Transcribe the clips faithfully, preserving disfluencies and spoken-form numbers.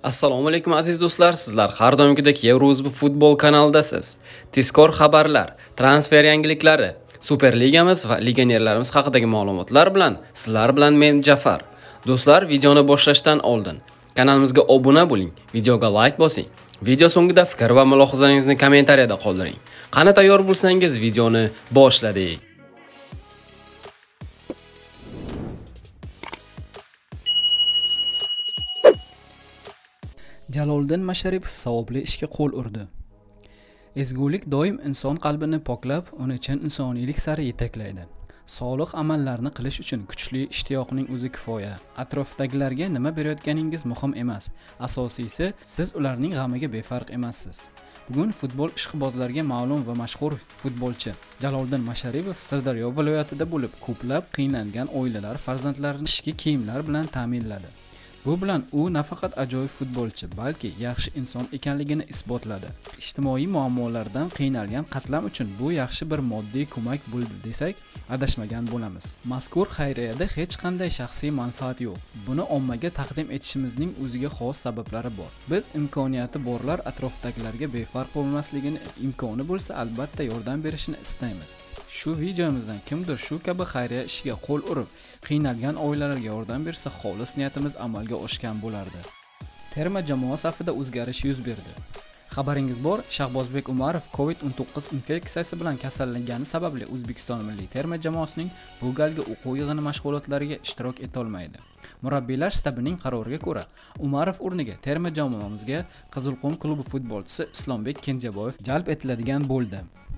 Assalomu alaykum aziz do'stlar, sizlar har doimgidek Eurozbu futbol kanalidasiz. Tezkor xabarlar, transfer yangiliklari, Superligamiz va legionerlarimiz haqidagi ma'lumotlar bilan sizlar bilan men Jafar. Do'stlar, videoni boshlashdan oldin kanalimizga obuna bo'ling, videoga like bosing. Video so'ngida fikr va mulohazalaringizni kommentariyada qoldiring. Qani tayyor bo'lsangiz, videoni boshladik. Jaloliddin Masharipov savobli ishga qo'l urdi. Ezgulik doim inson qalbini poklab, uni chin insoniylik sari yetaklaydi. Solih amallarni qilish uchun kuchli ishtiyoqning o'zi kifoya. Atrofdagilarga nima berayotganingiz muhim emas. Asosiysi, siz ularning g'amiga befarq emassiz. Bugun futbol ishqibozlariga ma'lum va mashhur futbolchi Jaloliddin Masharipov Sirdaryo viloyatida bo'lib, ko'plab qiynalgan oilalar farzandlarini qishki kiyimlar bilan ta'minladi. Bu bilan u nafaqat ajoyib futbolchi, balki yaxshi inson ekanligini isbotladi. Ijtimoiy muammolardan qiynalgan qatlam uchun bu yaxshi bir moddiy ko'mak bo'ldi desak, adashmagan bo'lamiz. Mazkur xayriyada hech qanday shaxsiy manfaat yo'q. Buni ommaga taqdim etishimizning o'ziga xos sabablari bor. Biz imkoniyati borlar atrofdagilarga befarq bo'lmasligini, imkoni bo'lsa albatta yordam berishini istaymiz. Shu videomizdan kimdir shu kabi xayriya ishiga qo'l urib, qiynalgan oilalarga yordam bersa, xolis niyatimiz amalga oshgan bo'lardi. Terma jamoa safida o'zgarish yuz berdi. Xabaringiz bor, Shahbozbek Umarov COVID o'n to'qqiz infeksiyasi bilan kasallangani sababli O'zbekiston milliy terma jamoasining bu galgi o'quv yig'ini mashg'ulotlariga ishtirok eta olmaydi. Murabbiylar shtabining qaroriga ko'ra, Umarov o'rniga terma jamoamizga Qizilqum klubi futbolchisi Islombek Kenjaboyev jalb etiladigan bo'ldi.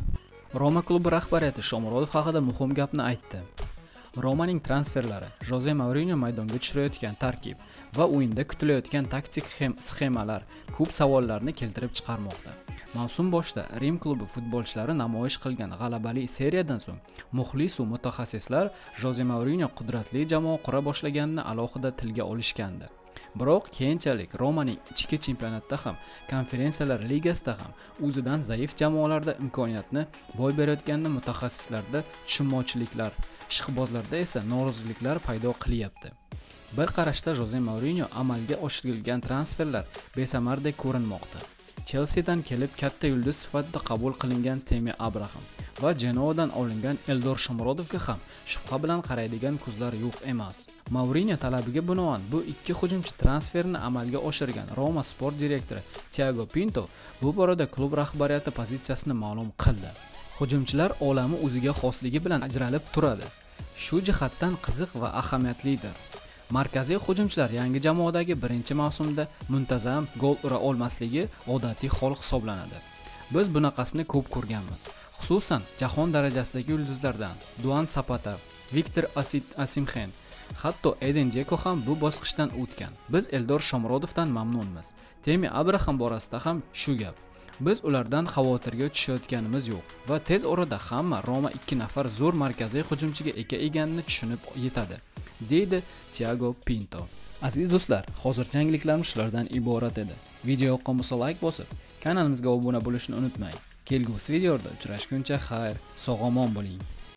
Roma klubi rahbariyati Shomurodov haqida muhim gapni aytdi. Romaning transferlari, Jose Mourinho maydonga tushirayotgan tarkib va o'yinda kutilayotgan taktik sxemalar ko'p savollarni keltirib chiqarmoqda. Mavsum boshida Rim klubi futbolchilari namoyish qilgan g'alabali seriyadan so'ng muxlis va mutaxassislar Jose Mourinho qudratli jamoa qura boshlaganini alohida tilga olishgandi. Biroq keyinchalik Romaning ichki chempionatda ham, konferensiyalar ligasida ham o'zidan zaif jamoalarda imkoniyatni boy berayotganini mutaxassislarda tushunmovchiliklar, ishqibozlarda esa noroziliklar paydo qilyapti. Bir qarashda Jose Mourinho amalga oshirilgan transferlar besamardek ko'rinmoqda. Chelseadan kelib katta yulduz sifatida qabul qilingan Temi Abraham va Genoadan olingan Eldor Shomurodovga ham shubha bilan qaraydigan ko'zlar yo'q emas. Mourinho talabiga binoan bu ikki hujumchi transferini amalga oshirgan Roma sport direktori Thiago Pinto bu borada klub rahbariyati pozitsiyasini ma'lum qildi. Hujumchilar olami o'ziga xosligi bilan ajralib turadi. Shu jihatdan qiziq va ahamiyatlidir. Markaziy hujumchilar yangi jamoadagi birinchi mavsumda muntazam gol ura olmasligi odatiy hol hisoblanadi. Biz bunaqasini ko'p ko'rganmiz. Xususan, jahon darajasidagi yulduzlardan Duan Zapata, Viktor Osimhen, hatto Eden Dzeko ham bu bosqichdan o'tgan. Biz Eldor Shomurodovdan mamnunmiz. Temi Abraham borasida ham shu gap. Biz ulardan xavotirga tushayotganimiz yo'q va tez orada hamma Roma ikki nafar zo'r markaziy hujumchiga ega ekanini tushunib yetadi, deydi Thiago Pinto. Aziz do'stlar, hozircha yangiliklarimiz shulardan iborat edi. Video yoqqan bo'lsa like bosib, kanalimizga obuna bo'lishni unutmang. Kelgusi videoda uchrashguncha xayr, sog' omon bo'ling.